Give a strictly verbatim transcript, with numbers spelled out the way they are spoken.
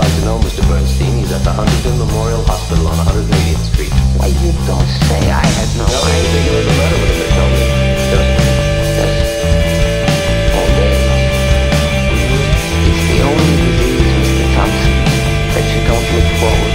like to know, Mister Bernstein, he's at the Huntington Memorial Hospital on one hundred eightieth Street. Why, you don't say. I had no Nothing idea. particular the matter with him, they tell me. Just, Yes. All day. It's the only disease, Mister Thompson, that you don't look forward